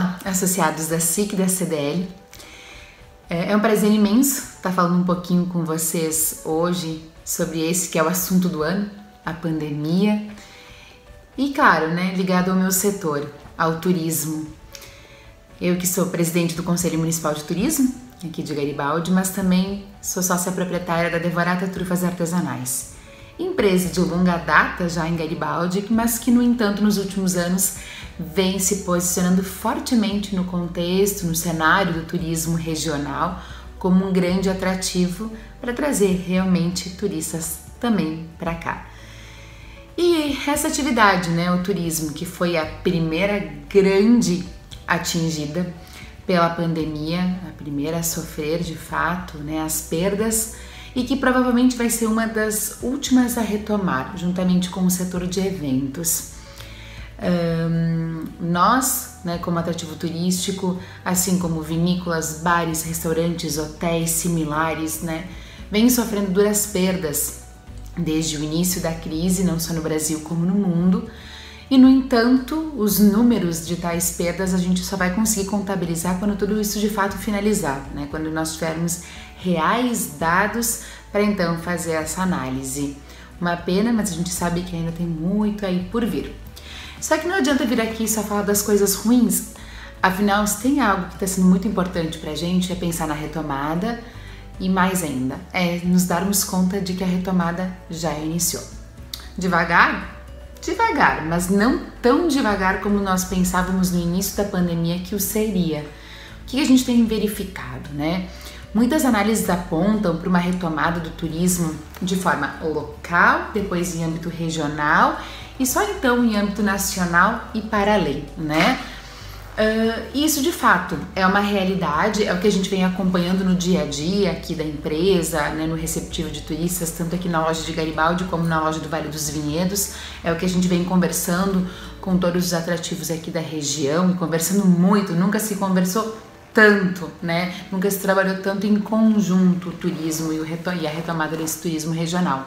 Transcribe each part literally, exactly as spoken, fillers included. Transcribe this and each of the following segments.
Olá, associados da S I C e da C D L. É um prazer imenso estar falando um pouquinho com vocês hoje sobre esse que é o assunto do ano, a pandemia. E claro, né, ligado ao meu setor, ao turismo. Eu que sou presidente do Conselho Municipal de Turismo, aqui de Garibaldi, mas também sou sócia proprietária da Devorata Trufas Artesanais. Empresa de longa data já em Garibaldi, mas que, no entanto, nos últimos anos vem se posicionando fortemente no contexto, no cenário do turismo regional, como um grande atrativo para trazer realmente turistas também para cá. E essa atividade, né, o turismo, que foi a primeira grande atingida pela pandemia, a primeira a sofrer de fato, né, as perdas, e que provavelmente vai ser uma das últimas a retomar, juntamente com o setor de eventos. Um, nós, né, como atrativo turístico, assim como vinícolas, bares, restaurantes, hotéis similares, né, vem sofrendo duras perdas desde o início da crise, não só no Brasil como no mundo. E, no entanto, os números de tais perdas a gente só vai conseguir contabilizar quando tudo isso de fato finalizar, né? Quando nós tivermos reais dados para então fazer essa análise. Uma pena, mas a gente sabe que ainda tem muito aí por vir. Só que não adianta vir aqui só falar das coisas ruins, afinal, se tem algo que está sendo muito importante para a gente é pensar na retomada e, mais ainda, é nos darmos conta de que a retomada já iniciou. Devagar? Devagar, mas não tão devagar como nós pensávamos no início da pandemia que o seria. O que a gente tem verificado, né? Muitas análises apontam para uma retomada do turismo de forma local, depois em âmbito regional e só então em âmbito nacional e para além, né? Uh, isso de fato é uma realidade, é o que a gente vem acompanhando no dia a dia aqui da empresa, né, no receptivo de turistas, tanto aqui na loja de Garibaldi como na loja do Vale dos Vinhedos. É o que a gente vem conversando com todos os atrativos aqui da região e conversando muito, nunca se conversou tanto, né? Nunca se trabalhou tanto em conjunto o turismo e, o retom- e a retomada desse turismo regional.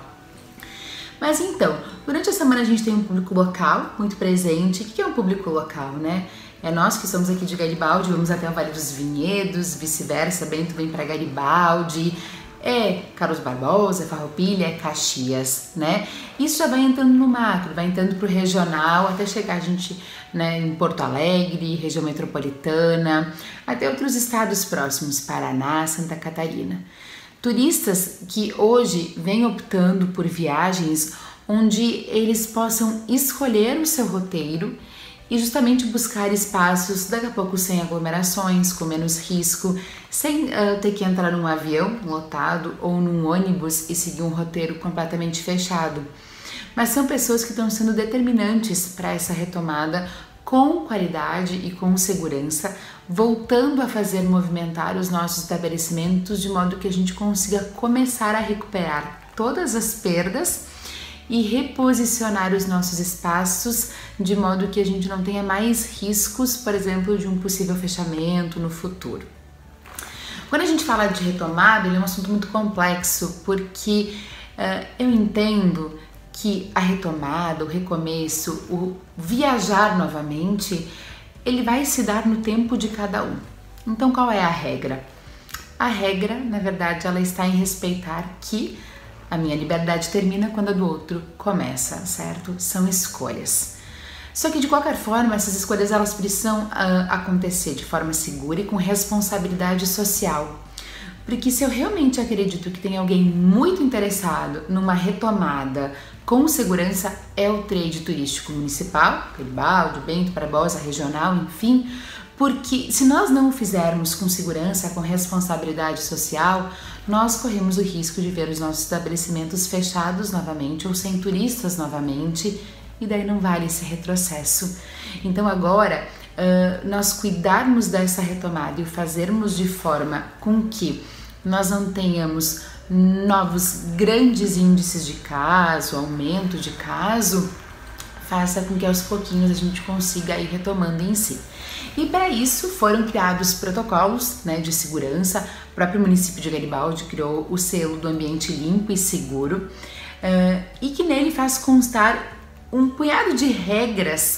Mas então, durante a semana a gente tem um público local muito presente. O que é um público local, né? É nós que somos aqui de Garibaldi, vamos até o Vale dos Vinhedos, vice-versa, Bento vem para Garibaldi, é Carlos Barbosa, Farroupilha, é Caxias, né? Isso já vai entrando no macro, vai entrando para o regional, até chegar a gente, né, em Porto Alegre, região metropolitana, até outros estados próximos, Paraná, Santa Catarina. Turistas que hoje vêm optando por viagens onde eles possam escolher o seu roteiro e justamente buscar espaços, daqui a pouco sem aglomerações, com menos risco, sem uh, ter que entrar num avião lotado ou num ônibus e seguir um roteiro completamente fechado. Mas são pessoas que estão sendo determinantes para essa retomada com qualidade e com segurança, voltando a fazer movimentar os nossos estabelecimentos de modo que a gente consiga começar a recuperar todas as perdas e reposicionar os nossos espaços de modo que a gente não tenha mais riscos, por exemplo, de um possível fechamento no futuro. Quando a gente fala de retomada, ele é um assunto muito complexo, porque uh, eu entendo que a retomada, o recomeço, o viajar novamente, ele vai se dar no tempo de cada um. Então, qual é a regra? A regra, na verdade, ela está em respeitar que a minha liberdade termina quando a do outro começa, certo? São escolhas. Só que, de qualquer forma, essas escolhas elas precisam uh, acontecer de forma segura e com responsabilidade social. Porque se eu realmente acredito que tem alguém muito interessado numa retomada com segurança, é o trade turístico municipal, Garibaldi, Bento, Barbosa, regional, enfim, porque se nós não o fizermos com segurança, com responsabilidade social, nós corremos o risco de ver os nossos estabelecimentos fechados novamente ou sem turistas novamente, e daí não vale esse retrocesso. Então agora, uh, nós cuidarmos dessa retomada e o fazermos de forma com que nós não tenhamos novos grandes índices de caso, aumento de caso, faça com que aos pouquinhos a gente consiga ir retomando em si. E para isso foram criados protocolos, né, de segurança. O próprio município de Garibaldi criou o selo do ambiente limpo e seguro, uh, e que nele faz constar um punhado de regras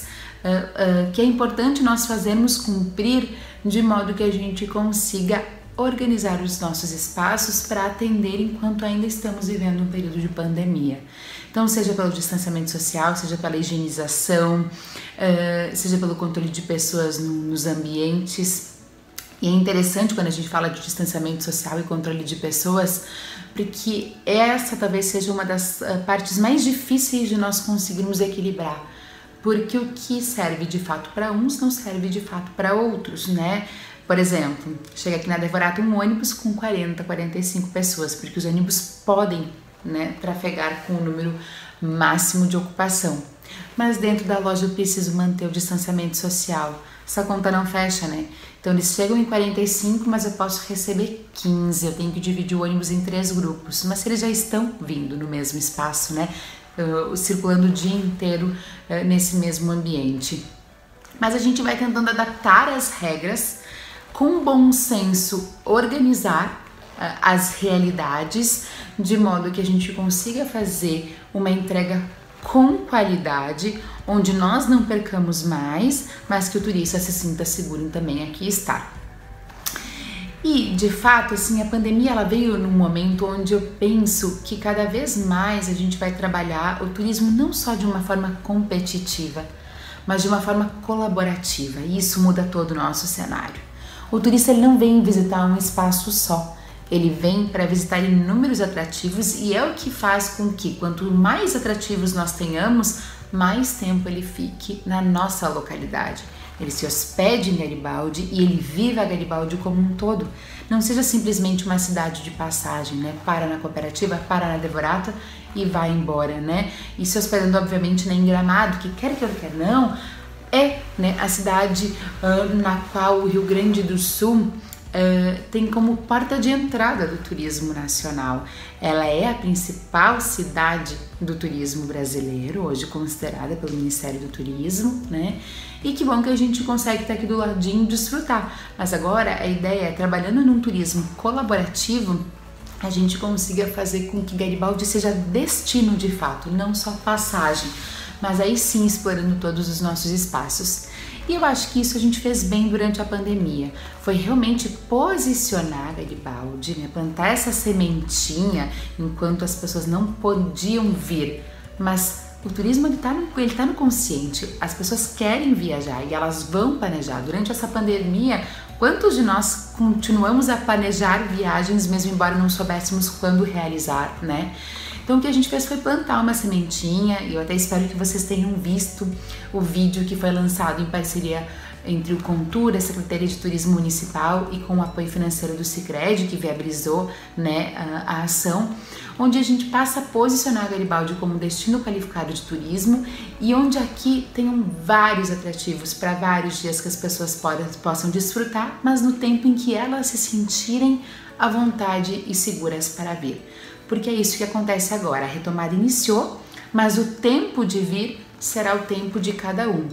uh, uh, que é importante nós fazermos cumprir de modo que a gente consiga organizar os nossos espaços para atender enquanto ainda estamos vivendo um período de pandemia. Então, seja pelo distanciamento social, seja pela higienização, uh, seja pelo controle de pessoas no, nos ambientes. E é interessante quando a gente fala de distanciamento social e controle de pessoas, porque essa talvez seja uma das uh, partes mais difíceis de nós conseguirmos equilibrar. Porque o que serve de fato para uns não serve de fato para outros, né? Por exemplo, chega aqui na Devorato um ônibus com quarenta, quarenta e cinco pessoas, porque os ônibus podem, né, trafegar com o número máximo de ocupação. Mas dentro da loja eu preciso manter o distanciamento social. Essa conta não fecha, né? Então eles chegam em quarenta e cinco, mas eu posso receber quinze. Eu tenho que dividir o ônibus em três grupos. Mas se eles já estão vindo no mesmo espaço, né? Uh, circulando o dia inteiro uh, nesse mesmo ambiente. Mas a gente vai tentando adaptar as regras, com bom senso, organizar uh, as realidades de modo que a gente consiga fazer uma entrega com qualidade, onde nós não percamos mais, mas que o turista se sinta seguro em também aqui estar. E, de fato, assim, a pandemia ela veio num momento onde eu penso que cada vez mais a gente vai trabalhar o turismo não só de uma forma competitiva, mas de uma forma colaborativa, e isso muda todo o nosso cenário. O turista ele não vem visitar um espaço só, ele vem para visitar inúmeros atrativos e é o que faz com que quanto mais atrativos nós tenhamos, mais tempo ele fique na nossa localidade. Ele se hospede em Garibaldi e ele viva a Garibaldi como um todo. Não seja simplesmente uma cidade de passagem, né? Para na cooperativa, para na Devorata e vai embora, né? E se hospedando, obviamente, em Gramado, que quer que eu quer não, é, né, a cidade uh, na qual o Rio Grande do Sul uh, tem como porta de entrada do turismo nacional. Ela é a principal cidade do turismo brasileiro, hoje considerada pelo Ministério do Turismo, né? E que bom que a gente consegue estar aqui do ladinho e desfrutar. Mas agora a ideia é, trabalhando num turismo colaborativo, a gente consiga fazer com que Garibaldi seja destino de fato, não só passagem, mas aí sim explorando todos os nossos espaços. E eu acho que isso a gente fez bem durante a pandemia, foi realmente posicionar Garibaldi, né? Plantar essa sementinha enquanto as pessoas não podiam vir, mas o turismo ele tá, no, ele tá no consciente, as pessoas querem viajar e elas vão planejar. Durante essa pandemia, quantos de nós continuamos a planejar viagens mesmo embora não soubéssemos quando realizar, né? Então o que a gente fez foi plantar uma sementinha e eu até espero que vocês tenham visto o vídeo que foi lançado em parceria entre o Contura, a Secretaria de Turismo Municipal e com o apoio financeiro do Sicredi, que viabilizou, né, a, a ação, onde a gente passa a posicionar Garibaldi como um destino qualificado de turismo e onde aqui tenham vários atrativos para vários dias que as pessoas podem, possam desfrutar, mas no tempo em que elas se sentirem à vontade e seguras para vir. Porque é isso que acontece agora, a retomada iniciou, mas o tempo de vir será o tempo de cada um.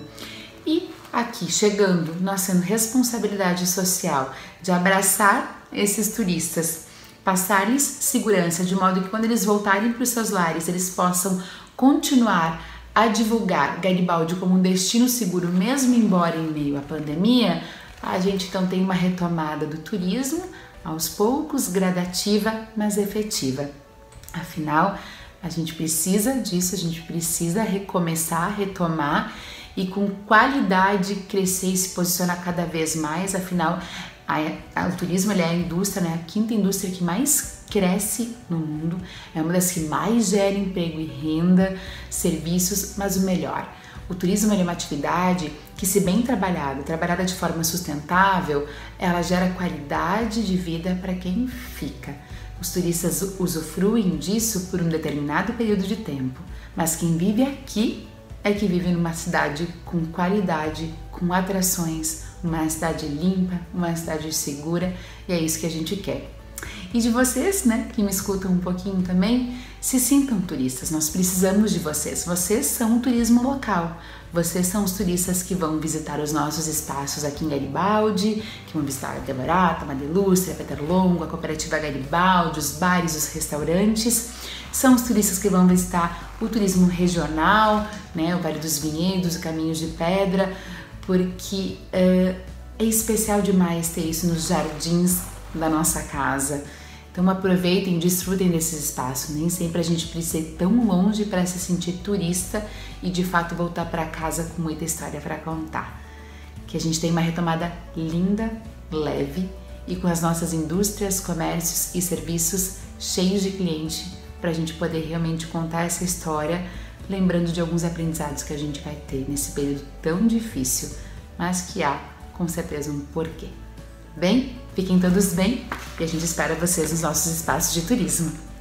E aqui, chegando, nós tendo responsabilidade social de abraçar esses turistas, passar-lhes segurança, de modo que quando eles voltarem para os seus lares, eles possam continuar a divulgar Garibaldi como um destino seguro, mesmo embora em meio à pandemia, a gente então tem uma retomada do turismo, aos poucos, gradativa, mas efetiva. Afinal, a gente precisa disso, a gente precisa recomeçar, retomar e com qualidade crescer e se posicionar cada vez mais. Afinal, a, a, o turismo ele é a indústria, né? A quinta indústria que mais cresce no mundo, é uma das que mais gera emprego e renda, serviços, mas o melhor, o turismo é uma atividade que, se bem trabalhada, trabalhada de forma sustentável, ela gera qualidade de vida para quem fica. Os turistas usufruem disso por um determinado período de tempo, mas quem vive aqui é que vive numa cidade com qualidade, com atrações, uma cidade limpa, uma cidade segura, e é isso que a gente quer. E de vocês, né, que me escutam um pouquinho também, se sintam turistas, nós precisamos de vocês. Vocês são o turismo local, vocês são os turistas que vão visitar os nossos espaços aqui em Garibaldi, que vão visitar a Devorata, a Madelustre, a Peter Longo, a Cooperativa Garibaldi, os bares, os restaurantes, São os turistas que vão visitar o turismo regional, né, o Vale dos Vinhedos, o Caminhos de Pedra, porque uh, é especial demais ter isso nos jardins da nossa casa. Então aproveitem, desfrutem desses espaços. Nem sempre a gente precisa ir tão longe para se sentir turista e de fato voltar para casa com muita história para contar. Que a gente tenha uma retomada linda, leve e com as nossas indústrias, comércios e serviços cheios de cliente para a gente poder realmente contar essa história, lembrando de alguns aprendizados que a gente vai ter nesse período tão difícil, mas que há com certeza um porquê. Bem, fiquem todos bem e a gente espera vocês nos nossos espaços de turismo.